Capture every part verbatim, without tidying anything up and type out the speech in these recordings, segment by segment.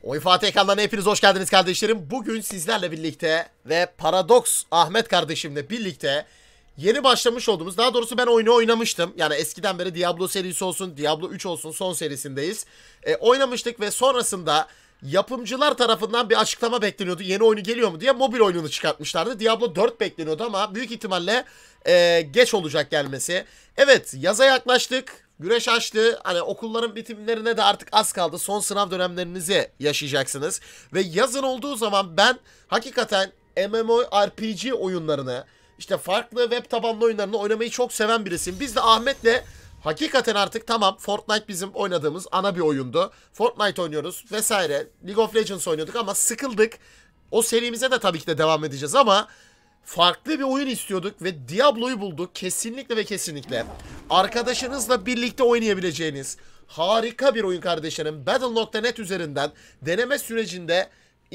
Oyun Fatih ekranlarına hepiniz hoş geldiniz kardeşlerim. Bugün sizlerle birlikte ve Paradox Ahmet kardeşimle birlikte yeni başlamış olduğumuz, daha doğrusu ben oyunu oynamıştım. Yani eskiden beri Diablo serisi olsun, Diablo üç olsun, son serisindeyiz. E, oynamıştık ve sonrasında yapımcılar tarafından bir açıklama bekleniyordu. Yeni oyunu geliyor mu diye mobil oyununu çıkartmışlardı. Diablo dört bekleniyordu ama büyük ihtimalle e, geç olacak gelmesi. Evet, yaza yaklaştık. Güneş açtı. Hani okulların bitimlerine de artık az kaldı. Son sınav dönemlerinizi yaşayacaksınız. Ve yazın olduğu zaman ben hakikaten MMORPG oyunlarını, işte farklı web tabanlı oyunlarını oynamayı çok seven birisiyim. Biz de Ahmet'le hakikaten artık tamam, Fortnite bizim oynadığımız ana bir oyundu. Fortnite oynuyoruz vesaire. League of Legends oynuyorduk ama sıkıldık. O serimize de tabii ki de devam edeceğiz ama farklı bir oyun istiyorduk ve Diablo'yu bulduk. Kesinlikle ve kesinlikle arkadaşınızla birlikte oynayabileceğiniz harika bir oyun kardeşlerim. battle nokta net üzerinden deneme sürecinde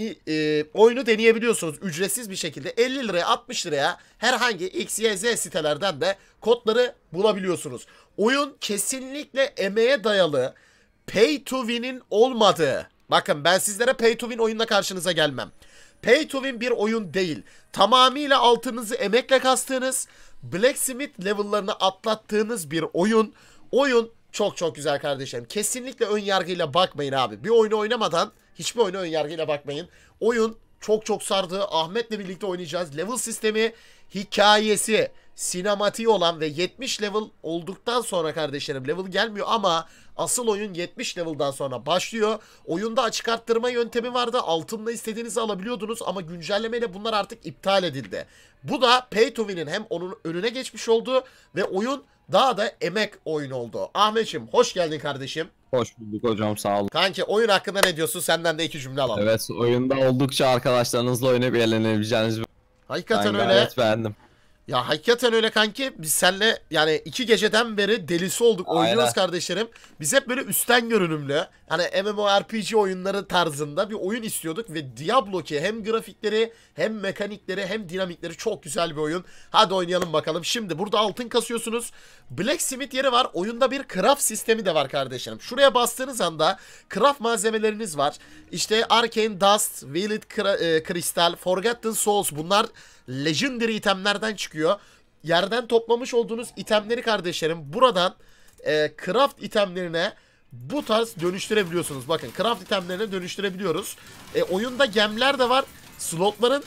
e, oyunu deneyebiliyorsunuz. Ücretsiz bir şekilde elli liraya altmış liraya herhangi X, Y, Z sitelerden de kodları bulabiliyorsunuz. Oyun kesinlikle emeğe dayalı, pay to win'in olmadığı. Bakın, ben sizlere pay to win oyunla karşınıza gelmem. Pay to win bir oyun değil. Tamamıyla altınızı emekle kastığınız, Blacksmith level'larını atlattığınız bir oyun. Oyun çok çok güzel kardeşlerim. Kesinlikle ön yargıyla bakmayın abi. Bir oyunu oynamadan hiçbir oyuna ön yargıyla bakmayın. Oyun çok çok sardı. Ahmet'le birlikte oynayacağız. Level sistemi, hikayesi, sinematiği olan ve yetmiş level olduktan sonra kardeşlerim, level gelmiyor ama asıl oyun yetmiş level'dan sonra başlıyor. Oyunda açık arttırma yöntemi vardı. Altınla istediğinizi alabiliyordunuz ama güncellemeyle bunlar artık iptal edildi. Bu da Pay to Win'in hem onun önüne geçmiş oldu ve oyun daha da emek oyun oldu. Ahmetciğim, hoş geldin kardeşim. Hoş bulduk hocam, sağ olun. Kanki, oyun hakkında ne diyorsun? Senden de iki cümle alalım. Evet, oyunda oldukça arkadaşlarınızla oynayıp eğlenebileceğiniz bir... Hakikaten Ben öyle. gayet beğendim. Ya hakikaten öyle kanki. Biz seninle yani iki geceden beri delisi olduk. Aynen. Oynuyoruz kardeşlerim. Biz hep böyle üstten görünümlü, hani MMORPG oyunları tarzında bir oyun istiyorduk ve Diablo ki hem grafikleri hem mekanikleri hem dinamikleri çok güzel bir oyun. Hadi oynayalım bakalım. Şimdi burada altın kasıyorsunuz. Blacksmith yeri var. Oyunda bir craft sistemi de var kardeşlerim. Şuraya bastığınız anda craft malzemeleriniz var. İşte Arcane Dust, Veiled Crystal, Forgotten Souls, bunlar Legendary itemlerden çıkıyor. Yerden toplamış olduğunuz itemleri kardeşlerim buradan e, craft itemlerine bu tarz dönüştürebiliyorsunuz. Bakın, craft itemlerine dönüştürebiliyoruz. E, oyunda gemler de var. Slotların,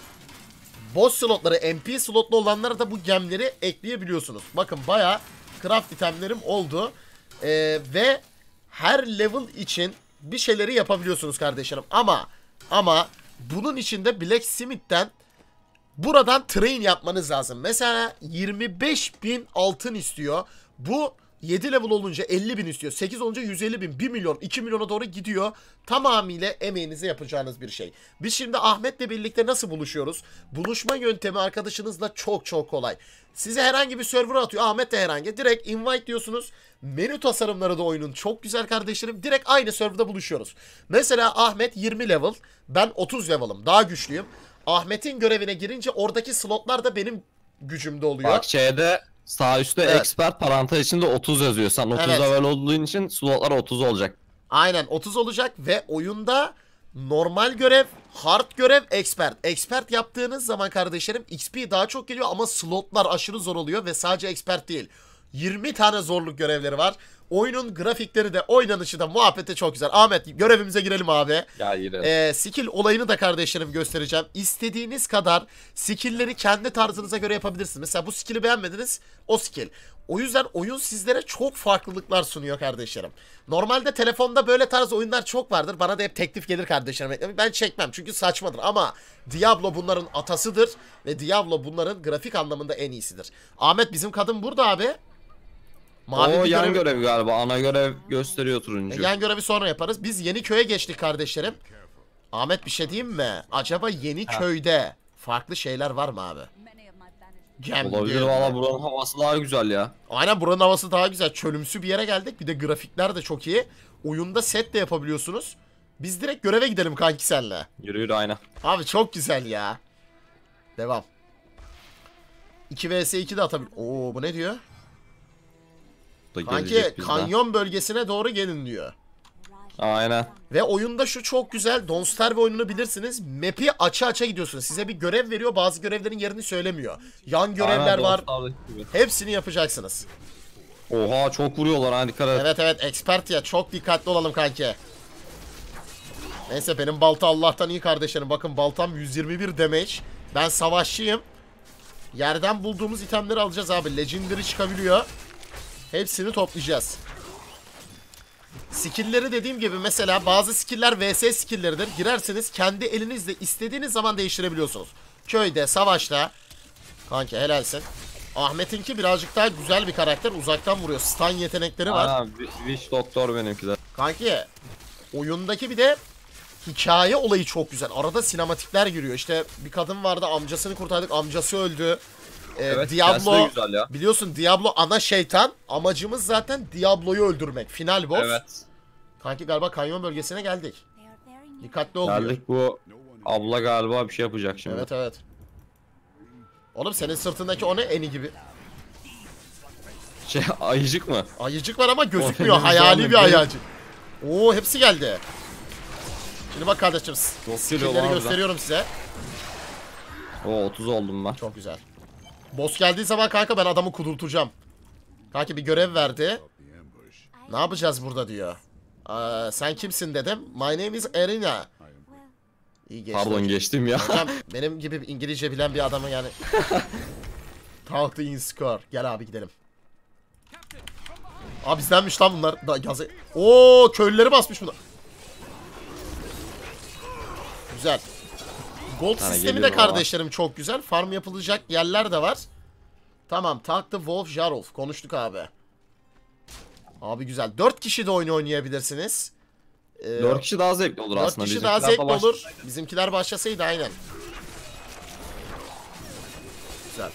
boss slotları, N P slotlu olanlara da bu gemleri ekleyebiliyorsunuz. Bakın, bayağı craft itemlerim oldu. E, ve her level için bir şeyleri yapabiliyorsunuz kardeşlerim. Ama ama bunun için de Blacksmith'ten buradan train yapmanız lazım. Mesela yirmi beş bin altın istiyor. Bu yedi level olunca elli bin istiyor. sekiz olunca yüz elli bin, bir milyon, iki milyona doğru gidiyor. Tamamıyla emeğinize yapacağınız bir şey. Biz şimdi Ahmet'le birlikte nasıl buluşuyoruz? Buluşma yöntemi arkadaşınızla çok çok kolay. Size herhangi bir server'a atıyor. Ahmet de herhangi. Direkt invite diyorsunuz. Menü tasarımları da oyunun çok güzel kardeşlerim. Direkt aynı server'da buluşuyoruz. Mesela Ahmet yirmi level. Ben otuz level'ım. Daha güçlüyüm. Ahmet'in görevine girince oradaki slotlar da benim gücümde oluyor. Bak, şeyde sağ üstte Evet. expert parantez içinde otuz yazıyor. Sen otuz Evet. level olduğun için slotlar otuz olacak. Aynen, otuz olacak ve oyunda normal görev, hard görev, expert. Expert yaptığınız zaman kardeşlerim X P daha çok geliyor ama slotlar aşırı zor oluyor ve sadece expert değil, yirmi tane zorluk görevleri var. Oyunun grafikleri de oynanışı da muhabbeti çok güzel. Ahmet, görevimize girelim abi. Ya yine. Ee, skill olayını da kardeşlerim göstereceğim. İstediğiniz kadar skill'leri kendi tarzınıza göre yapabilirsiniz. Mesela bu skill'i beğenmediniz, o skill. O yüzden oyun sizlere çok farklılıklar sunuyor kardeşlerim. Normalde telefonda böyle tarz oyunlar çok vardır. Bana da hep teklif gelir kardeşlerim. Ben çekmem çünkü saçmadır ama Diablo bunların atasıdır ve Diablo bunların grafik anlamında en iyisidir. Ahmet, bizim kadın burada abi. Mavi o yan görev... görev galiba. Ana görev gösteriyor turuncu. E, yan görevi sonra yaparız. Biz yeni köye geçtik kardeşlerim. Ahmet, bir şey diyeyim mi? Acaba yeni ha. köyde farklı şeyler var mı abi? Gem olabilir valla, buranın havası daha güzel ya. Aynen, buranın havası daha güzel. Çölümsü bir yere geldik. Bir de grafikler de çok iyi. Oyunda set de yapabiliyorsunuz. Biz direkt göreve gidelim kanki senle. Yürü yürü, aynen. Abi çok güzel ya. Devam. iki vs iki de atabilir. Oo, bu ne diyor? Kanki kanyon bölgesine doğru gelin diyor. Aynen. Ve oyunda şu çok güzel. Don't Starve oyununu bilirsiniz. Map'i açı açı gidiyorsunuz. Size bir görev veriyor. Bazı görevlerin yerini söylemiyor. Yan görevler Aynen, var. gibi. Hepsini yapacaksınız. Oha çok vuruyorlar ha, dikkat et. Evet evet, expert ya. Çok dikkatli olalım kanki. Neyse, benim balta Allah'tan iyi kardeşlerim. Bakın, baltam yüz yirmi bir damage. Ben savaşçıyım. Yerden bulduğumuz itemleri alacağız abi. Legendary çıkabiliyor. Hepsini toplayacağız. Skill'leri dediğim gibi, mesela bazı skill'ler V S skill'leridir. Girerseniz kendi elinizle istediğiniz zaman değiştirebiliyorsunuz. Köyde, savaşta. Kanki helalsin. Ahmet'inki birazcık daha güzel bir karakter. Uzaktan vuruyor. Stun yetenekleri var. Aynen, Witch Doktor benimki de. Kanki oyundaki bir de hikaye olayı çok güzel. Arada sinematikler giriyor. İşte bir kadın vardı, amcasını kurtardık. Amcası öldü. Ee, Evet, Diablo, güzel ya. biliyorsun Diablo ana şeytan. Amacımız zaten Diablo'yu öldürmek. Final boss. Evet. Kanki galiba kanyon bölgesine geldik. Dikkatli ol diyor. Geldik, bu abla galiba bir şey yapacak şimdi. Evet evet. Oğlum, senin sırtındaki o ne, eni gibi? Şey, ayıcık mı? Ayıcık var ama gözükmüyor. O, Hayali bir benim- ayıcık. Oo, hepsi geldi. Şimdi bak kardeşim, geliyor skill'leri lan gösteriyorum size. O otuz oldum ben. Çok güzel. Boss geldiği zaman kanka ben adamı kudurtacağım. Kanka bir görev verdi. Ne yapacağız burada diyor. Aa, sen kimsin dedim. My name is Erina. İyi geçti. Pardon, geçtim ya. Hocam, benim gibi İngilizce bilen bir adamı yani. Talk to in score. Gel abi gidelim. Abi bizdenmiş lan bunlar. Da, yazı... Oo, köylüleri basmış bunlar. Güzel. Gold Hani sistemi de geliyor kardeşlerim çok güzel. Farm yapılacak yerler de var. Tamam, Talk to Wolf Jarolf. Konuştuk abi. Abi güzel. dört kişi de oyunu oynayabilirsiniz. Ee, dört kişi daha zevkli olur dört aslında. kişi Bizimkiler daha zevkli de baş- olur. Bizimkiler başlasaydı aynen. Güzel.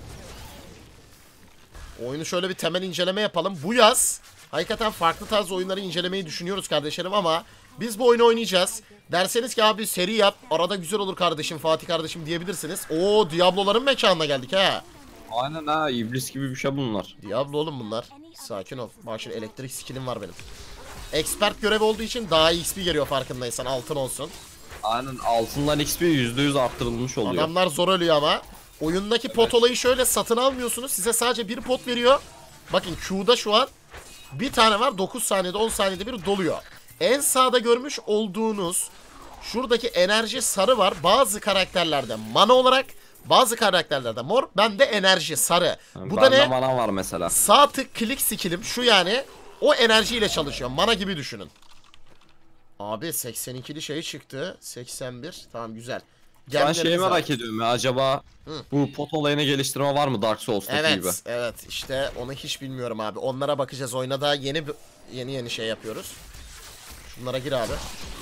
Oyunu şöyle bir temel inceleme yapalım. Bu yaz hakikaten farklı tarz oyunları incelemeyi düşünüyoruz kardeşlerim, ama biz bu oyunu oynayacağız. Derseniz ki abi seri yap, arada güzel olur kardeşim, Fatih kardeşim diyebilirsiniz. Oo, Diablo'ların mekanına geldik ha. Aynen ha, iblis gibi bir şey bunlar. Diablo oğlum bunlar. Sakin ol. Bak şimdi elektrik skillim var benim. Expert görevi olduğu için daha iyi X P geliyor, farkındaysan, altın olsun. Aynen, altından X P yüzde yüz arttırılmış oluyor. Adamlar zor ölüyor ama. Oyundaki pot olayı şöyle, satın almıyorsunuz. Size sadece bir pot veriyor. Bakın Q'da şu an bir tane var, dokuz saniyede on saniyede bir doluyor. En sağda görmüş olduğunuz şuradaki enerji sarı var. Bazı karakterlerde mana olarak, bazı karakterlerde mor. Bende enerji sarı. Bu da Bende ne? mana var mesela. Sağ tık klik skillim şu, yani o enerjiyle çalışıyor. Mana gibi düşünün. Abi seksen ikili şey çıktı. seksen bir. Tamam, güzel. Ben Gelmeniz şeyi lazım. merak ediyorum ya, acaba Hı. bu pot olayına geliştirme var mı Dark Souls'taki Evet, gibi? evet. İşte onu hiç bilmiyorum abi. Onlara bakacağız. Oyuna da yeni yeni yeni şey yapıyoruz. Şunlara gir abi.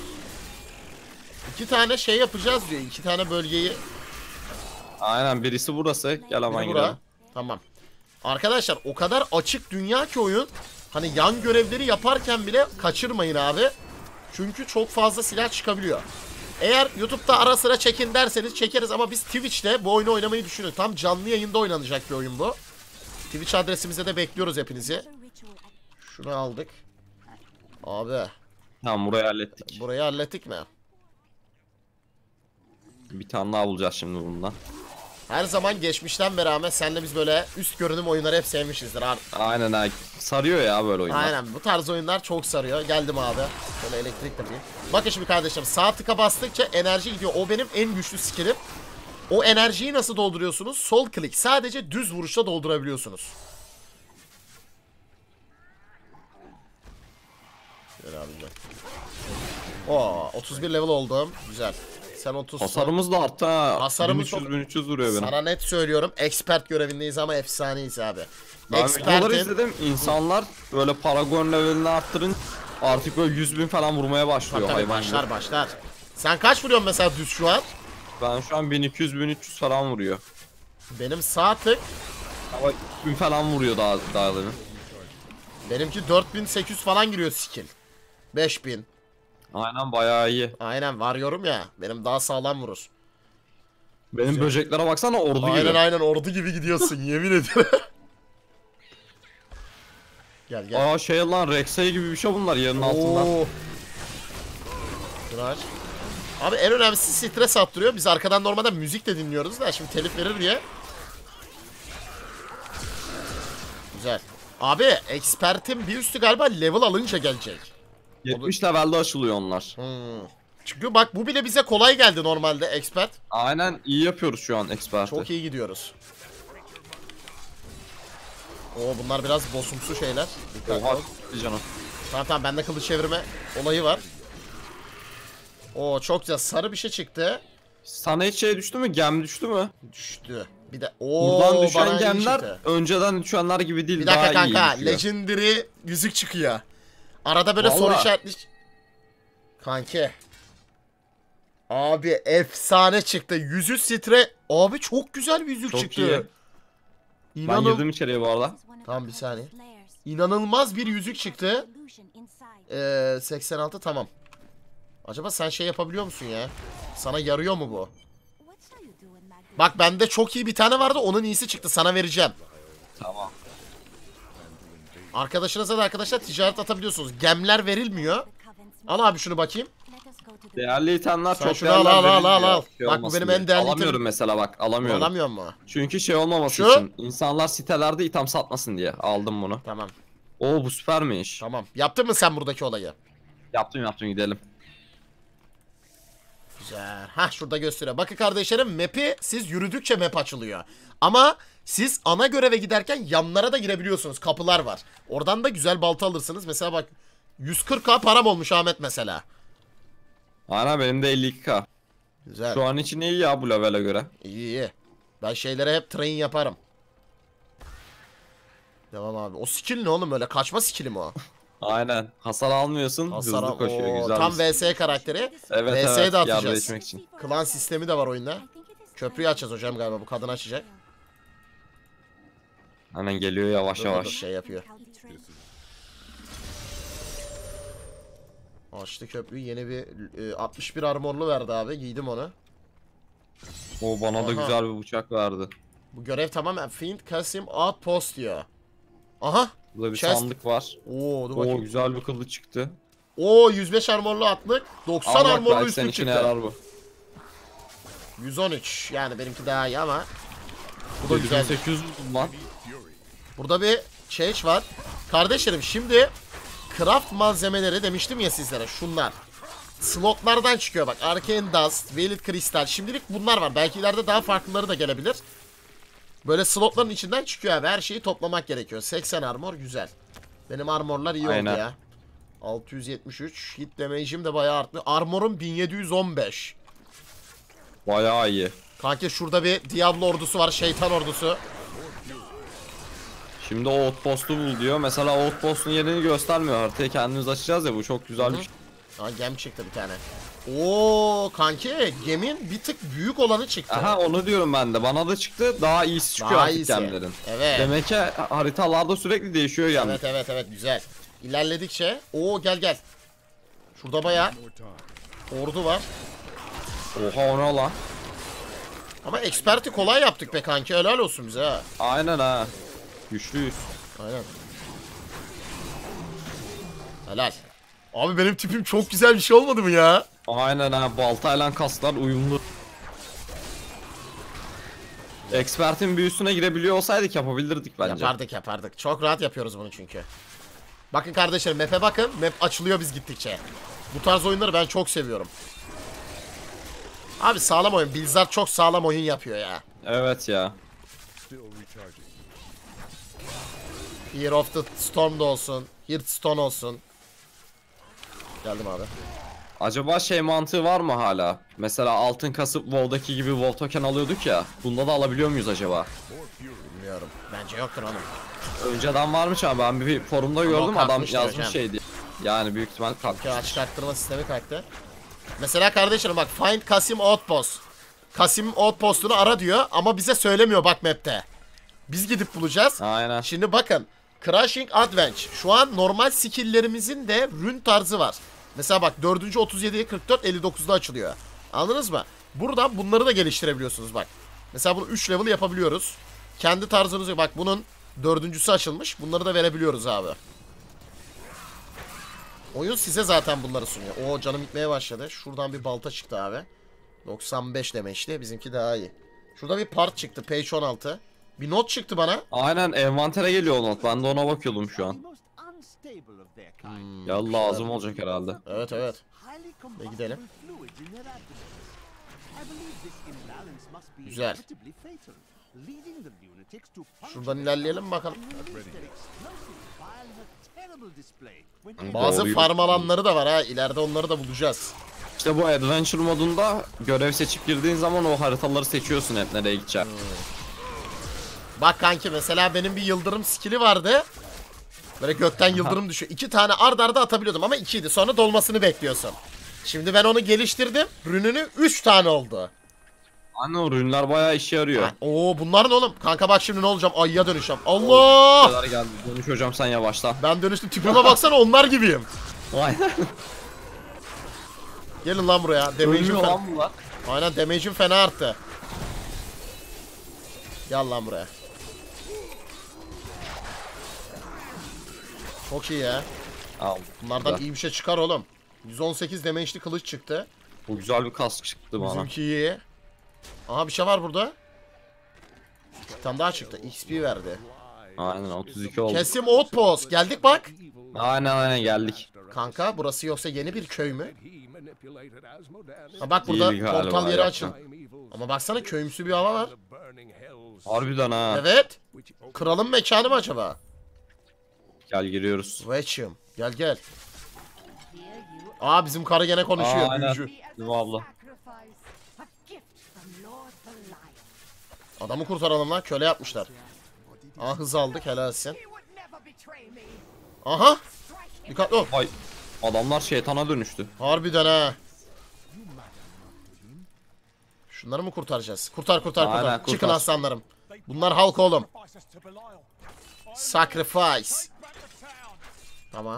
İki tane şey yapacağız diyor. İki tane bölgeyi. Aynen, birisi burası. Gel hemen Biri bura. girelim. Tamam. Arkadaşlar o kadar açık dünya ki oyun. Hani yan görevleri yaparken bile kaçırmayın abi. Çünkü çok fazla silah çıkabiliyor. Eğer YouTube'da ara sıra çekin derseniz çekeriz, ama biz Twitch'te bu oyunu oynamayı düşünüyoruz. Tam canlı yayında oynanacak bir oyun bu. Twitch adresimize de bekliyoruz hepinizi. Şunu aldık. Abi Tamam, burayı hallettik. burayı hallettik mi? Bir tane daha bulacağız şimdi bundan. Her zaman geçmişten beri Ahmet senle biz böyle üst görünüm oyunları hep sevmişizdir abi. Aynen ha, sarıyor ya böyle oyunlar. Aynen, bu tarz oyunlar çok sarıyor. Geldim abi. Şöyle elektrik yapayım. Bakın şimdi kardeşim, sağ tıka bastıkça enerji gidiyor. O benim en güçlü skillim. O enerjiyi nasıl dolduruyorsunuz? Sol klik. Sadece düz vuruşla doldurabiliyorsunuz. Gel abi gel. Oo, otuz bir level oldum. Güzel. Sen otuz. Hasarımız da arttı ha. Hasarımız bin üç yüz çok- bin üç yüz vuruyor benim. Sana net söylüyorum. Expert görevindeyiz ama efsaneyiz abi. Ben videoları Expert'in izledim. İnsanlar böyle Paragon levelini arttırın, artık böyle yüz bin falan vurmaya başlıyor tabii, hayvan başlar gibi. başlar. Sen kaç vuruyorsun mesela düz şu an? Ben şu an bin iki yüz bin üç yüz falan vuruyor. Benim sağ tık. Ama üç bin falan vuruyor daha, daha demin. Benimki dört bin sekiz yüz falan giriyor skill. beş bin. Aynen, bayağı iyi. Aynen, varıyorum ya. Benim daha sağlam vurur. Benim böceklere baksana, ordu Aynen gibi. aynen, ordu gibi gidiyorsun yemin ederim. Gel gel. Aa şey lan, Rek'Sai gibi bir şey bunlar yerin altında. Oo. Şunu aç. Abi en önemlisi stres attırıyor. Biz arkadan normalde müzik de dinliyoruz da şimdi telif verir diye. Güzel. Abi expert'in bir üstü galiba level alınca gelecek. yetmiş levelde açılıyor onlar. Hmm. Çünkü bak bu bile bize kolay geldi normalde expert. Aynen, iyi yapıyoruz şu an expert'i. Çok iyi gidiyoruz. Oo bunlar biraz bossumsu şeyler. Dikkatli Oha ol. canım. Tamam tamam bende kılıç çevirme olayı var. Oo çok güzel, sarı bir şey çıktı. Sana hiç şey düştü mü? Gem düştü mü? Düştü. Bir de ooo Buradan bana düşen iyi gemler çıktı. önceden düşenler gibi değil. Bir dakika daha iyi kanka, düşüyor. legendary yüzük çıkıyor. Arada böyle soru Vallahi. işaretli. Kanki. Abi efsane çıktı. Yüzü sitre. Abi çok güzel bir yüzük Çok çıktı. iyi. Ben İnanıl girdim içeriye bu arada. Tamam bir saniye. İnanılmaz bir yüzük çıktı. Ee, seksen altı tamam. Acaba sen şey yapabiliyor musun ya? Sana yarıyor mu bu? Bak bende çok iyi bir tane vardı, onun iyisi çıktı, sana vereceğim. Tamam. Arkadaşınıza da arkadaşlar ticaret atabiliyorsunuz. Gemler verilmiyor. Al abi şunu bakayım. Değerli itemler Sen çok şunu değerli. al, al, al, al, al. Şey Bak bu olmasın benim diye. en değerli Alamıyorum itemim. mesela bak, alamıyorum. Alamıyor mu? Çünkü şey olmaması Şu? için insanlar sitelerde item satmasın diye aldım bunu. Tamam. Oo bu süpermiş. Tamam. Yaptın mı sen buradaki olayı? Yaptım yaptım, gidelim. Güzel. Hah şurada gösteriyor. Bakın kardeşlerim, map'i siz yürüdükçe map açılıyor. Ama siz ana göreve giderken yanlara da girebiliyorsunuz. Kapılar var. Oradan da güzel balta alırsınız. Mesela bak yüz kırk K param olmuş Ahmet mesela. Aynen, benim de elli iki K. Güzel. Şu an için iyi ya bu levele göre. İyi iyi. Ben şeylere hep train yaparım. Devam abi. O skill ne oğlum öyle? Kaçma skill'i mi o? Aynen. Hasar almıyorsun. Hasara, hızlı koşuyor. Oo, Güzel. tam bir- V S karakteri. Evet V S'ye evet. de Yardım atacağız. etmek için. Klan sistemi de var oyunda. Köprüyü açacağız hocam galiba. Bu kadın açacak. Aynen geliyor yavaş Dur, dur, yavaş. dur, şey yapıyor. Açtı köprüyü. Yeni bir e, altmış bir armorlu verdi abi. Giydim onu. O bana da Aha. güzel bir bıçak verdi. Bu görev tamamen Fiend Kasim Outpost diyor. Aha. Burada bir Chest. sandık var. Oo dur Oo bakayım. güzel bir kılıç çıktı. Oo yüz beş armorlu atlık. doksan Al bak, armorlu belki senin üstlük işine çıktı. yarar bu. yüz on üç. Yani benimki daha iyi ama. Bu da yedi bin güzel. sekiz yüz buldum lan. Burada bir change var. Kardeşlerim şimdi craft malzemeleri demiştim ya sizlere, şunlar. Slotlardan çıkıyor bak. Arcane Dust, Veiled Crystal. Şimdilik bunlar var. Belki ileride daha farklıları da gelebilir. Böyle slotların içinden çıkıyor abi. Her şeyi toplamak gerekiyor. seksen armor güzel. Benim armorlar iyi Aynen. oldu ya. altı yüz yetmiş üç. Hit damage'im de bayağı arttı. Armorum bin yedi yüz on beş. Bayağı iyi. Kanka şurada bir Diablo ordusu var. Şeytan ordusu. Şimdi o outpost'u bul diyor. Mesela outpost'un yerini göstermiyor. Haritayı kendimiz açacağız ya, bu çok güzel bir şey. Aa, gem çıktı bir tane. Oo kanki gemin bir tık büyük olanı çıktı. Aha onu diyorum ben de. Bana da çıktı. Daha iyisi çıkıyor Daha artık iyisi. gemlerin. Evet. Demek ki haritalarda sürekli değişiyor gemler. Evet evet evet güzel. İlerledikçe. Oo gel gel. Şurada bayağı ordu var. Oha o ne lan? Ama expert'i kolay yaptık be kanki. Helal olsun bize ha. Aynen ha. Güçlüyüz. Aynen. Helal. Abi benim tipim çok güzel bir şey olmadı mı ya? Aynen ha. Baltayla kaslar uyumlu. Expert'in bir üstüne girebiliyor olsaydık yapabilirdik bence. Yapardık yapardık. Çok rahat yapıyoruz bunu çünkü. Bakın kardeşlerim map'e bakın. Map açılıyor biz gittikçe. Bu tarz oyunları ben çok seviyorum. Abi sağlam oyun. Blizzard çok sağlam oyun yapıyor ya. Evet ya. Fear of the Storm'da olsun. Hearthstone olsun. Geldim abi. Acaba şey mantığı var mı hala? Mesela altın kasıp WoW'daki gibi WoW token alıyorduk ya. Bunda da alabiliyor muyuz acaba? Bilmiyorum. Bence yoktur oğlum. Önceden varmış ama ben bir forumda gördüm, adam kalkmıştır yazmış hocam. şeydi. Yani büyük ihtimal Ki kalkmış. açık arttırma sistemi kalktı. Mesela kardeşlerim bak Find Kasim Outpost. Kasim Outpost'unu ara diyor ama bize söylemiyor bak map'te. Biz gidip bulacağız. Aynen. Şimdi bakın. Crushing Advance. Şu an normal skill'lerimizin de rün tarzı var. Mesela bak dördüncü otuz yediye kırk dört elli dokuzda açılıyor. Anladınız mı? Buradan bunları da geliştirebiliyorsunuz bak. Mesela bunu üç level yapabiliyoruz. Kendi tarzınızı bak bunun dördüncüsü açılmış. Bunları da verebiliyoruz abi. Oyun size zaten bunları sunuyor. O canım gitmeye başladı. Şuradan bir balta çıktı abi. doksan beş demeçli. Bizimki daha iyi. Şurada bir part çıktı. Page on altı. Bir not çıktı bana. Aynen envantere geliyor o not. Ben de ona bakıyordum şu an. Hmm, Ya lazım olacak herhalde. Evet evet. Ve gidelim. Güzel. Şuradan ilerleyelim bakalım. Bazı Doğru farm yürü. alanları da var ha. İleride onları da bulacağız. İşte bu adventure modunda görev seçip girdiğin zaman o haritaları seçiyorsun hep nereye gideceksin. Bak kanki mesela benim bir yıldırım skill'i vardı. Böyle gökten yıldırım düşüyor. İki tane ard arda atabiliyordum ama ikiydi. Sonra dolmasını bekliyorsun. Şimdi ben onu geliştirdim. Rününü üç tane oldu. Anne o ürünler bayağı işe yarıyor. Ha, oo bunlar ne oğlum? Kanka bak şimdi ne olacağım? Ayıya dönüşeceğim. Allah! Kadar geldi. Dönüş hocam sen yavaşla. Ben dönüştüm. Tipime baksana onlar gibiyim. Aynen. Gelin lan buraya. Damage'im Ölmüyor fena. lan bunlar. Aynen damage'im fena arttı. Gel lan buraya. Çok iyi ya. Al. Bunlardan Güzel. iyi bir şey çıkar oğlum. yüz on sekiz damage'li kılıç çıktı. Bu güzel bir kask çıktı bana. Bizimki iyi. Aha bir şey var burada. Bir tane daha çıktı. X P verdi. Aynen otuz iki oldu. Kesim Outpost. Geldik bak. Aynen aynen geldik. Kanka burası yoksa yeni bir köy mü? Ha bak burada Değil galiba, portal yeri yok. açın. Ama baksana köyümsü bir hava var. Harbiden ha. Evet. Kralın mekanı mı acaba? Gel giriyoruz. Veçim. Gel gel. Aa bizim karı gene konuşuyor. Aa, aynen. Büyücü. Değil mi abla? Adamı kurtaralım lan. Köle yapmışlar. Aa hız aldık helalsin. Aha. Dikkatli ol. Ay. Adamlar şeytana dönüştü. Harbiden ha. Şunları mı kurtaracağız? Kurtar kurtar kurtar. Aynen, kurtar. Çıkın aslanlarım. Bunlar halk oğlum. Sacrifice. Tamam.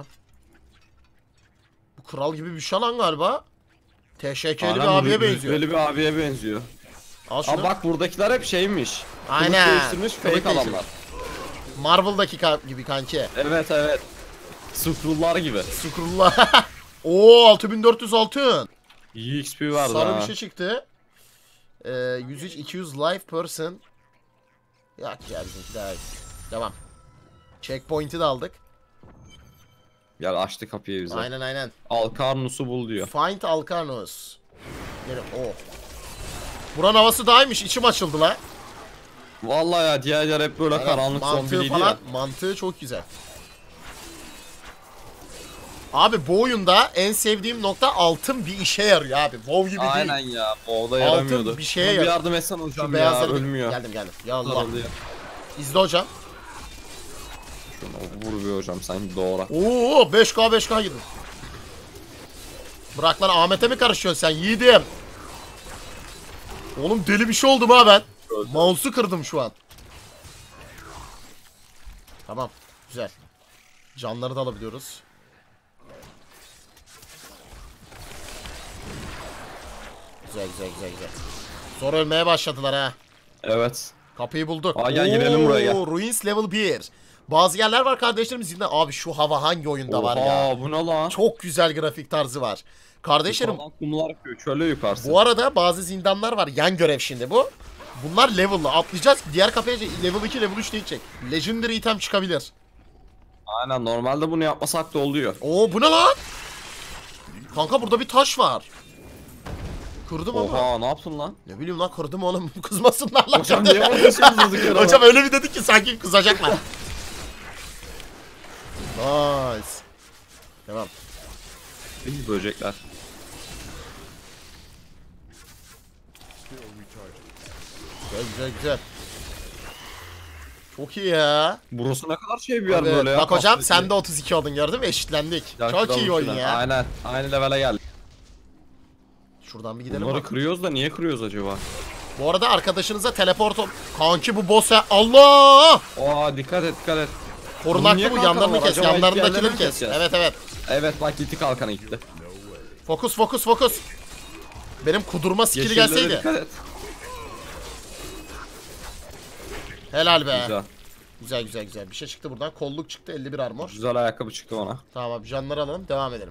Bu kral gibi bir şey lan galiba. Teşekkürlü bir Aynen, abiye rü- benziyor. rütbeli bir abiye benziyor. Al şunu. Aa bak buradakiler hep şeymiş. Aynen. Kılıç değiştirmiş fake Kılıç değiştirmiş. adamlar. Marvel'daki ka- gibi kanki. Evet evet. Scroll'lar gibi. Scroll'la. Oo altı bin dört yüz altın. İyi X P vardı Sarı ha. bir şey çıktı. Ee, yüz üç iki yüz life person. Yak ya bizimki daha iyi. Devam. Checkpoint'i de aldık. Gel açtı kapıyı bize. Aynen aynen. Alkarnus'u bul diyor. Find Alcarnos. Yine oh. Buranın havası daha iyiymiş. İçim açıldı la. Vallahi ya diğerler hep böyle Evet, karanlık mantığı zombiliydi falan. ya. Mantığı çok güzel. Abi bu oyunda en sevdiğim nokta altın bir işe yarıyor abi. WoW gibi Aynen değil. ya. O da Altın yaramıyordu. bir şeye Şuna bir yarar- yardım etsen Şu hocam ya. beyazları Ölmüyor. geldim geldim. Ya Allah. Sarıldı ya. İzle hocam. Şuna vur bir hocam sen doğra. Oo beş K beş K girdim. Bırak lan Ahmet'e mi karışıyorsun sen yiğidim? Oğlum deli bir şey oldum ha ben. Öldü. Mouse'u kırdım şu an. Tamam güzel. Canları da alabiliyoruz. Güzel güzel güzel güzel. Zor ölmeye başladılar ha. Evet. Kapıyı bulduk. Aa, gel girelim buraya, gel. Ruins level bir. Bazı yerler var kardeşlerimiz yine. Abi şu hava hangi oyunda var ya? Oha bu ne lan? Çok güzel grafik tarzı var. Kardeşlerim Yukarıdan kumlar akıyor. Şöyle yukarısı. bu arada bazı zindanlar var. Yan görev şimdi bu. Bunlar level'lı. Atlayacağız. Diğer kapıya level iki level üç değecek. Legendary item çıkabilir. Aynen normalde bunu yapmasak da oluyor. Oo bu ne lan? Kanka burada bir taş var. Kırdım ama. Oha ne yaptın lan? Ne bileyim lan kırdım oğlum. Kızmasınlar lan. Hocam niye uğraşıyorsunuz bu Hocam öyle bir dedik ki sanki kızacaklar. Nice. Tamam. İyi böcekler. Güzel güzel güzel. Çok iyi ya. Burası ne kadar şey bir yer Evet, böyle ya. bak hocam Kasvetli. sen de otuz iki oldun gördün mü? Eşitlendik. Gel Çok kıralım iyi oyun şunu. ya. Aynen. Aynı levele geldik. Şuradan bir gidelim Bunları bak. kırıyoruz da niye kırıyoruz acaba? Bu arada arkadaşınıza teleport ol. Kanki bu boss ya. Allah! Oha dikkat et dikkat et. Korunaklı niye bu kalkanı yanlarını var? kes. Acaba Yanlarındakileri diğerlerini mi kes. keseceğiz? Evet evet. Evet bak gitti kalkanı gitti. Fokus fokus fokus. Benim kudurma skill'i Yeşillere gelseydi. dikkat et. Helal be. Güzel. Güzel güzel güzel. Bir şey çıktı buradan. Kolluk çıktı. elli bir armor. Güzel ayakkabı çıktı ona. Tamam abi, canları alalım. Devam edelim.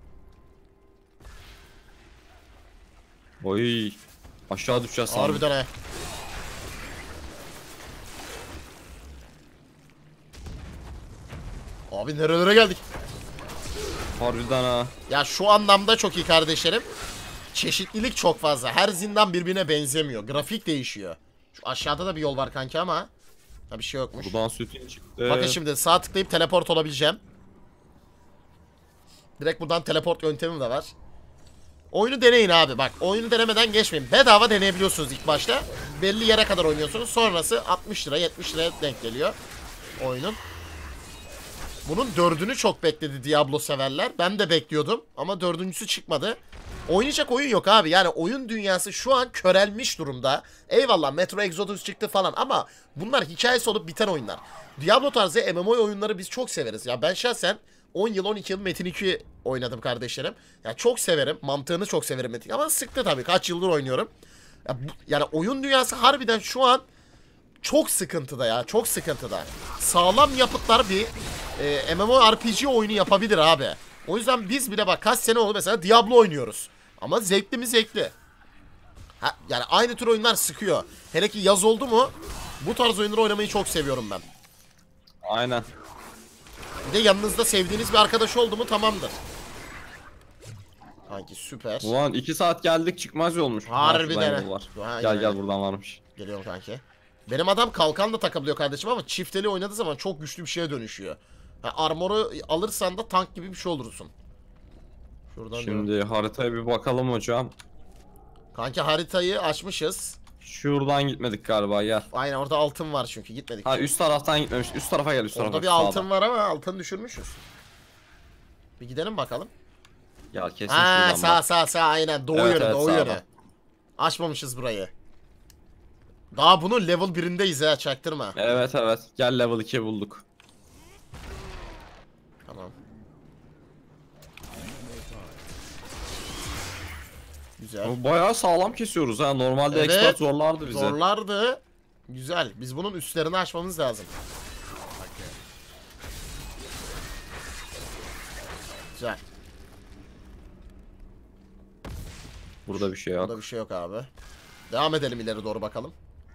Oy. Aşağı düşeceğiz sandım. Harbiden he. Abi nerelere geldik? Harbiden ha. Ya şu anlamda çok iyi kardeşlerim. Çeşitlilik çok fazla. Her zindan birbirine benzemiyor. Grafik değişiyor. Şu aşağıda da bir yol var kanki ama ha, bir şey yokmuş. Buradan sütün çıktı. Bakın şimdi sağ tıklayıp teleport olabileceğim. Direkt buradan teleport yöntemi de var. Oyunu deneyin abi, bak oyunu denemeden geçmeyin. Bedava deneyebiliyorsunuz ilk başta. Belli yere kadar oynuyorsunuz. Sonrası altmış lira yetmiş liraya denk geliyor oyunun. Bunun dördünü çok bekledi Diablo severler. Ben de bekliyordum ama dördüncüsü çıkmadı. Oynayacak oyun yok abi. Yani oyun dünyası şu an körelmiş durumda. Eyvallah Metro Exodus çıktı falan ama bunlar hikayesi olup biten oyunlar. Diablo tarzı M M O oyunları biz çok severiz. Ya ben şahsen on yıl on iki yıl Metin iki oynadım kardeşlerim. Ya çok severim. Mantığını çok severim Metin. Ama sıktı tabii. Kaç yıldır oynuyorum. Ya bu, yani oyun dünyası harbiden şu an çok sıkıntıda ya. Çok sıkıntıda. Sağlam yapıtlar bir e, M M O R P G oyunu yapabilir abi. O yüzden biz bile bak kaç sene oldu mesela Diablo oynuyoruz. Ama zevkli mi zevkli. Ha, yani aynı tür oyunlar sıkıyor. Hele ki yaz oldu mu bu tarz oyunları oynamayı çok seviyorum ben. Aynen. Bir de yanınızda sevdiğiniz bir arkadaş oldu mu tamamdır. Kanki süper. Ulan iki saat geldik çıkmaz yolmuş. Harbiden. Var. Ha, Gel yani. gel buradan varmış. Geliyorum kanki. Benim adam kalkanla takabiliyor kardeşim ama çifteli oynadığı zaman çok güçlü bir şeye dönüşüyor. Ha, armoru alırsan da tank gibi bir şey olursun. Şuradan Şimdi diyorum. haritaya bir bakalım hocam. Kanki haritayı açmışız. Şuradan gitmedik galiba, gel. Aynen orada altın var çünkü gitmedik. Ha üst taraftan gitmemiş. Üst tarafa gel, üst tarafa. Orada bir altın var ama altın düşürmüşüz. Bir gidelim bakalım. Ya kesin Ha şuradan sağ bak. sağ sağ aynen doğu Evet, yönü evet, doğu sağda. yönü. Açmamışız burayı. Daha bunun level birindeyiz ha, çaktırma. Evet evet. Gel level iki bulduk. Tamam. Güzel. Bu bayağı sağlam kesiyoruz ha. Normalde Evet, expert zorlardı bizi. Zorlardı. Güzel. Biz bunun üstlerini açmamız lazım. Güzel. Burada bir şey yok. Burada bir şey yok abi. Devam edelim ileri doğru bakalım.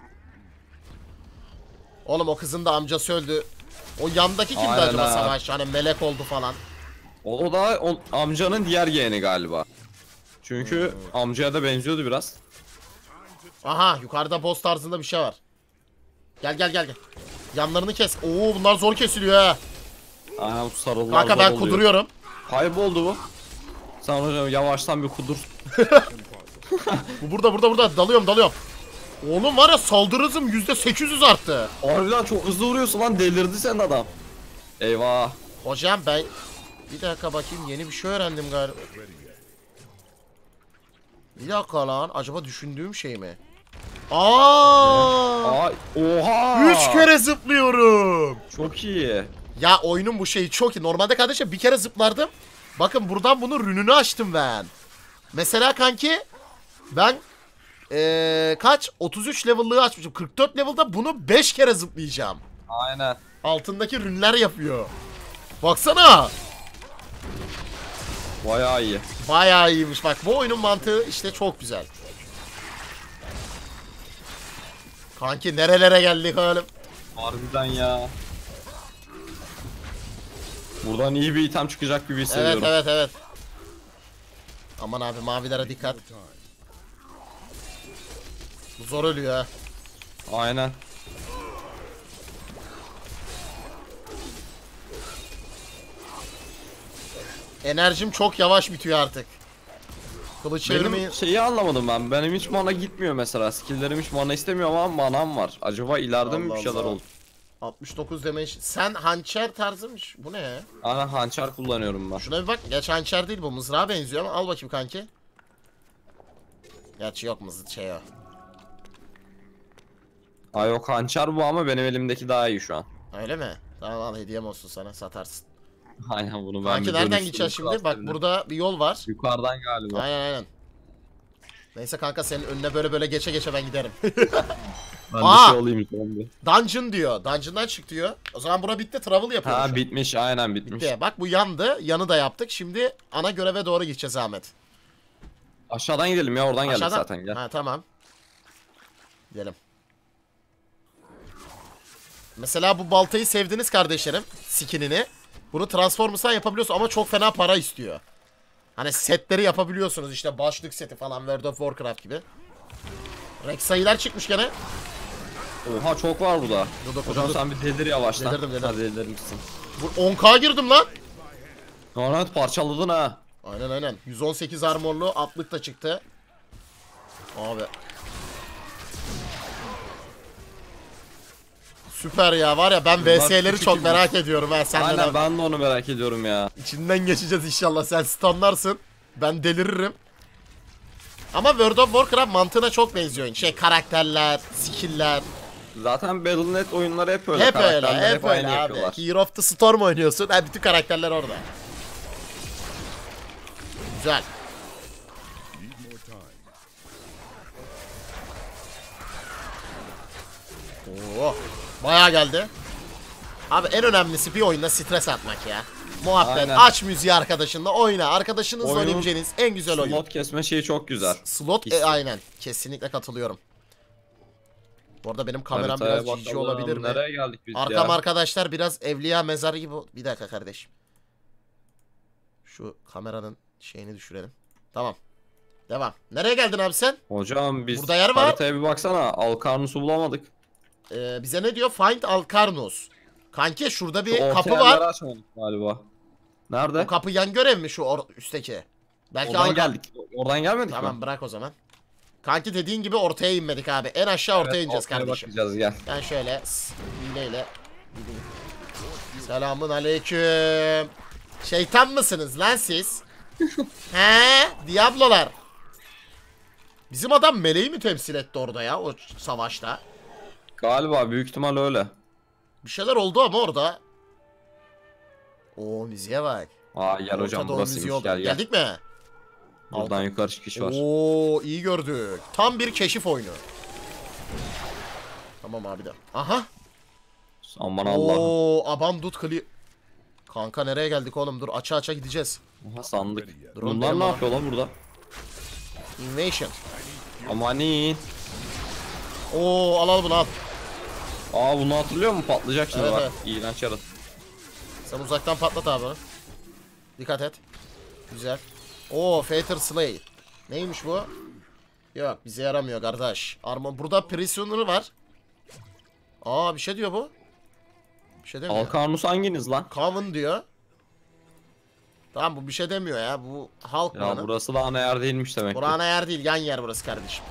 Oğlum o kızın da amcası öldü. O yandaki kimdi Aynen acaba ha. savaş? Hani melek oldu falan. O da o, amcanın diğer yeğeni galiba. Çünkü Hmm. amcaya da benziyordu biraz. Aha yukarıda boss tarzında bir şey var. Gel gel gel gel. Yanlarını kes. Oo bunlar zor kesiliyor ha. Aynen bu sarılılar Kanka zor ben oluyor. kuduruyorum. Kayboldu bu. Sen hocam yavaştan bir kudur. Bu burada burada burada dalıyorum dalıyorum. Oğlum var ya saldırı hızım yüzde sekiz yüz arttı. Harbiden çok hızlı vuruyorsun lan, delirdi sen adam. Eyvah. Hocam ben bir dakika bakayım, yeni bir şey öğrendim galiba. Bir dakika lan, acaba düşündüğüm şey mi? Aa! Ay, oha. Üç kere zıplıyorum. Çok iyi. Ya oyunun bu şeyi çok iyi. Normalde kardeşim bir kere zıplardım. Bakın buradan bunun rününü açtım ben. Mesela kanki ben ee, kaç? otuz üç level'lığı açmışım. kırk dört level'da bunu beş kere zıplayacağım. Aynen. Altındaki rünler yapıyor. Baksana. Bayağı iyi. Bayağı iyiymiş. Bak bu oyunun mantığı işte çok güzel. Kanki nerelere geldik oğlum. Harbiden ya. Buradan iyi bir item çıkacak gibi Evet hissediyorum. evet evet. Aman abi mavilere dikkat. Bu zor ölüyor ha. Aynen. Enerjim çok yavaş bitiyor artık. Kılıç çevirmeyi... Benim şeyi anlamadım ben. Benim hiç mana gitmiyor mesela. Skill'lerim hiç mana istemiyor ama manam var. Acaba ileride mi Allah bir şeyler Allah. oldu? altmış dokuz damage. Sen hançer tarzıymış. Bu ne ya? Aynen hançer kullanıyorum ben. Şuna bir bak. Geç hançer değil bu. Mızrağa benziyor ama al bakayım kanki. Gerçi yok mızır şey o. Aa yok, hançer bu ama benim elimdeki daha iyi şu an. Öyle mi? Tamam al, hediyem olsun sana, satarsın. Aynen bunu ben Kanki bir nereden dönüştüreyim gideceğiz şimdi? Bak karakterimle. burada bir yol var. Yukarıdan galiba. Aynen aynen. Neyse kanka senin önüne böyle böyle geçe geçe ben giderim. Ben Aa! bir şey olayım zombi. Dungeon diyor. Dungeon'dan çık diyor. O zaman bura bitti. Travel yapıyoruz. Ha bitmiş, aynen bitmiş. Bitti. Bak bu yandı. Yanı da yaptık. Şimdi ana göreve doğru gideceğiz Ahmet. Aşağıdan gidelim ya, oradan geldik Aşağıdan- zaten, gel. Ha tamam. Gidelim. Mesela bu baltayı sevdiniz kardeşlerim. Skinini. Bunu Transformers'tan yapabiliyorsun ama çok fena para istiyor. Hani setleri yapabiliyorsunuz işte başlık seti falan World of Warcraft gibi. Rex sayılar çıkmış gene. Oha çok var burada. Dur, dur, Hocam dur. sen bir delir yavaştan. Delirdim, delirdim. Hadi delirir misin? Bu on K girdim lan. Evet parçaladın ha. Aynen aynen. yüz on sekiz armorlu atlık da çıktı. Abi. Süper ya, var ya ben V S'leri küçük çok gibi. merak ediyorum ha senden. Aynen ben de onu merak ediyorum ya. İçinden geçeceğiz inşallah, sen stunlarsın. Ben deliririm. Ama World of Warcraft mantığına çok benziyor. Şey karakterler, skill'ler. Zaten Battle nokta net oyunları hep öyle. Hep öyle, Karakterler hep aynı öyle abi. yapıyorlar. Hero of the Storm oynuyorsun. Ha, bütün karakterler orada. Güzel. Oo, bayağı geldi. Abi en önemlisi bir oyunda stres atmak ya. Muhabbet, Aynen. aç müziği arkadaşınla oyna. Arkadaşınızla Oyunun oynayabileceğiniz en güzel oyun. Slot kesme şeyi çok güzel. Slot e, Hissi. aynen. Kesinlikle katılıyorum. Bu arada benim kameram Haritaya biraz cici bakalım, olabilir mi? nereye geldik biz Arkam ya? arkadaşlar biraz evliya mezarı gibi. Bir dakika kardeşim. Şu kameranın şeyini düşürelim. Tamam. Devam. Nereye geldin abi sen? Hocam biz Burada yer var. haritaya bir baksana. Alkarnus'u bulamadık. Ee, bize ne diyor? Find Alcarnus. Kanki şurada bir Şu orta kapı yerleri var. açmadık galiba. Nerede? O kapı yan görev mi şu or- üstteki? Belki Oradan Alcar- geldik. Oradan gelmedik Tamam mi? bırak o zaman. Kanki dediğin gibi ortaya inmedik abi. En aşağı ortaya Evet, ineceğiz ortaya kardeşim. bakacağız, gel. Ben şöyle s- hileyle gideyim. Selamun aleyküm. Şeytan mısınız lan siz? He, Diablolar. Bizim adam meleği mi temsil etti orada ya o savaşta? Galiba büyük ihtimal öyle. Bir şeyler oldu ama orada. Oo müziğe bak. Aa gel Orta hocam Doğu müziği burasıymış, oldu. gel gel. Geldik mi? Buradan yukarı çıkış var. Oo iyi gördük. Tam bir keşif oyunu. Tamam abi de. Aha. Aman Allah'ım. Oo abandut kli. Kanka nereye geldik oğlum? Dur aça aça gideceğiz. Aha sandık. Dur, Bunlar benim ne var. yapıyor lan burada? Invasion. Amanin. Oo al al bunu al. Aa bunu hatırlıyor musun? Patlayacak şimdi Evet, bak. evet. İğrenç yarı. Sen uzaktan patlat abi. Dikkat et. Güzel. Oo Fater Slay. Neymiş bu? Yok bize yaramıyor kardeş. Arma burada Prisoner var. Aa bir şey diyor bu. Bir şey demiyor. Alkarnus hanginiz lan? Coven diyor. Tamam bu bir şey demiyor ya. Bu halk Ya buranın. burası da ana yer değilmiş demek ki. Burana yer değil, yan yer burası kardeşim.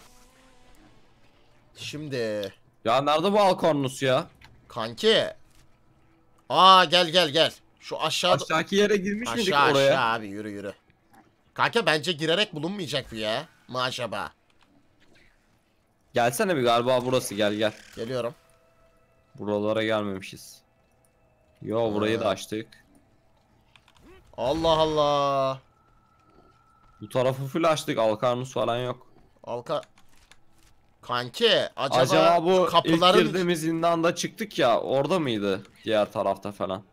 Şimdi Ya nerede bu Alkarnus ya? kanki. Aa gel gel gel. Şu aşağıda Aşağıdaki yere girmiş miydik aşağı oraya? aşağı abi yürü yürü. Kanka bence girerek bulunmayacak bu ya. Mı acaba? Gelsene bir, galiba burası, gel gel. Geliyorum. Buralara gelmemişiz. Yo burayı da Ha. açtık. Allah Allah. Bu tarafı full açtık, Alkarnus falan yok. Alka. Kanki acaba, Acaba bu kapıların ilk girdiğimiz zindanda çıktık ya, orada mıydı diğer tarafta falan?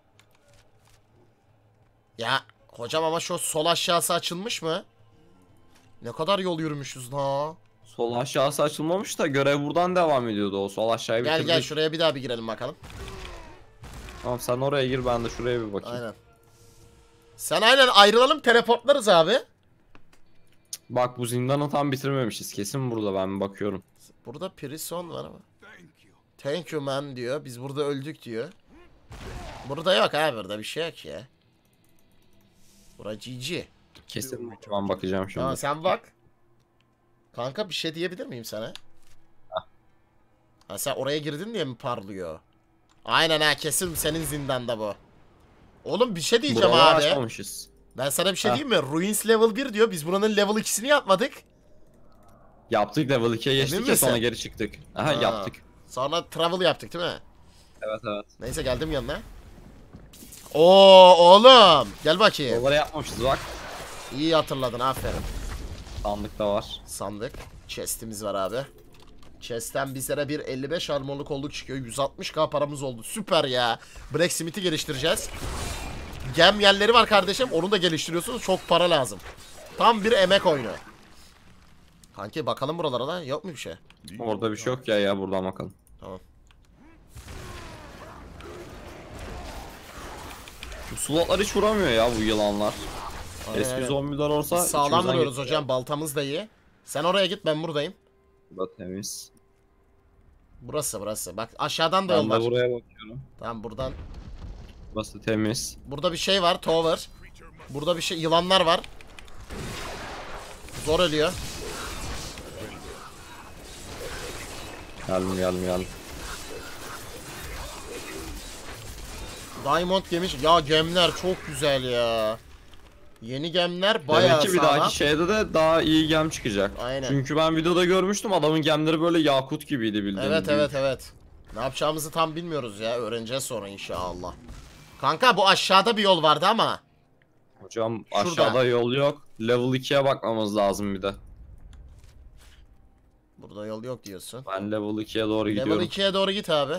Ya hocam ama şu sol aşağısı açılmış mı? Ne kadar yol yürümüşüz la. Sol aşağısı açılmamış da görev buradan devam ediyordu, o sol aşağıya Gel bitirdik. gel şuraya bir daha bir girelim bakalım. Tamam sen oraya gir, ben de şuraya bir bakayım. Aynen. Sen aynen ayrılalım, teleportlarız abi. Bak bu zindanı tam bitirmemişiz kesin, burada ben bir bakıyorum. Burada prison var ama. Thank you man diyor. Biz burada öldük diyor. Burada yok abi, burada bir şey yok ya. Bura G G. Kesin ben bakacağım şimdi. Tamam sen bak. Kanka bir şey diyebilir miyim sana? Ha sen oraya girdin diye mi parlıyor? Aynen ha, kesin senin zindanda bu. Oğlum bir şey diyeceğim Buraları abi. açmamışız. Ben sana bir şey Ha. diyeyim mi? Ruins level bir diyor. Biz buranın level ikisini yapmadık. Yaptık, level ikiye geçtik Emin ya, misin? sonra geri çıktık. Aha Ha. yaptık. Sonra travel yaptık değil mi? Evet evet. Neyse geldim yanına. Oo oğlum. Gel bakayım. Buraları yapmamışız bak. İyi hatırladın, aferin. Sandık da var. Sandık. Chest'imiz var abi. Chest'ten bizlere bir elli beş armorlu kolluk çıkıyor. yüz altmış K paramız oldu. Süper ya. Blacksmith'i geliştireceğiz. Gem yerleri var kardeşim. Onu da geliştiriyorsunuz. Çok para lazım. Tam bir emek oyunu. Kanki bakalım buralara da. Yok mu bir şey? Orada bir şey yok ya ya buradan bakalım. Tamam. Bu slotlar hiç vuramıyor ya bu yılanlar. Aynen, Eski aynen. zombiler olsa Sağlam içimizden vuruyoruz geçiyor. hocam. Baltamız da iyi. Sen oraya git, ben buradayım. Bu da temiz. Burası burası. Bak aşağıdan da Ben yol de var. buraya bakıyorum. Tamam buradan. Burası temiz. Burada bir şey var. Tower. Burada bir şey. Yılanlar var. Zor ölüyor. Geldim geldim geldim. Diamond gemi. Ya gemler çok güzel ya. Yeni gemler bayağı Demek ki bir sağlam. dahaki şeyde de daha iyi gem çıkacak. Aynen. Çünkü ben videoda görmüştüm, adamın gemleri böyle yakut gibiydi bildiğin. Evet büyük. evet evet. Ne yapacağımızı tam bilmiyoruz ya. Öğreneceğiz sonra inşallah. Kanka bu aşağıda bir yol vardı ama. Hocam Şurada. aşağıda yol yok. Level ikiye bakmamız lazım bir de. Burada yol yok diyorsun. Ben level ikiye doğru Level gidiyorum. ikiye doğru git abi.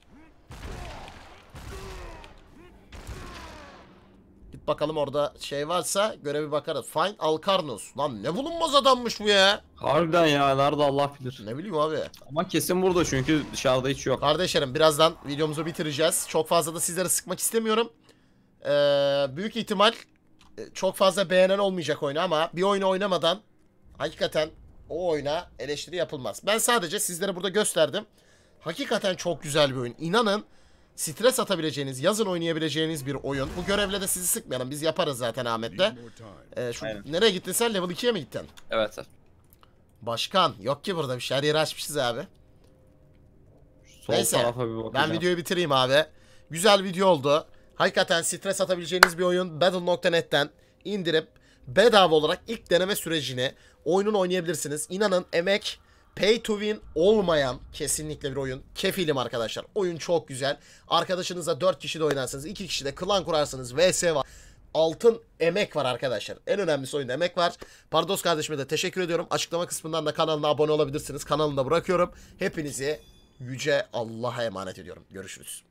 Git bakalım, orada şey varsa görevi bakarız. Find Alcarnos. Lan ne bulunmaz adammış bu ya. Harbiden ya, nerede Allah bilir. Ne bileyim abi. Ama kesin burada çünkü dışarıda hiç yok. Kardeşlerim birazdan videomuzu bitireceğiz. Çok fazla da sizleri sıkmak istemiyorum. Ee, büyük ihtimal e, çok fazla beğenen olmayacak oyunu ama bir oyunu oynamadan hakikaten o oyuna eleştiri yapılmaz. Ben sadece sizlere burada gösterdim. Hakikaten çok güzel bir oyun. İnanın stres atabileceğiniz, yazın oynayabileceğiniz bir oyun. Bu görevle de sizi sıkmayalım. Biz yaparız zaten Ahmet'le. Ee, şu, Aynen. nereye gittin sen? Level ikiye mi gittin? Evet. Başkan. Yok ki burada bir şey. Her yeri açmışız abi. Sol Neyse, tarafa bir bakacağım. Ben videoyu bitireyim abi. Güzel video oldu. Hakikaten stres atabileceğiniz bir oyun. battle nokta net'ten indirip bedava olarak ilk deneme sürecini oyunun oynayabilirsiniz. İnanın emek, pay to win olmayan kesinlikle bir oyun. Kefilim arkadaşlar. Oyun çok güzel. Arkadaşınızla dört kişi de oynarsınız. iki kişi de klan kurarsınız. V S var. Altın emek var arkadaşlar. En önemlisi oyunda emek var. Paradox kardeşime de teşekkür ediyorum. Açıklama kısmından da kanalına abone olabilirsiniz. Kanalını da bırakıyorum. Hepinizi yüce Allah'a emanet ediyorum. Görüşürüz.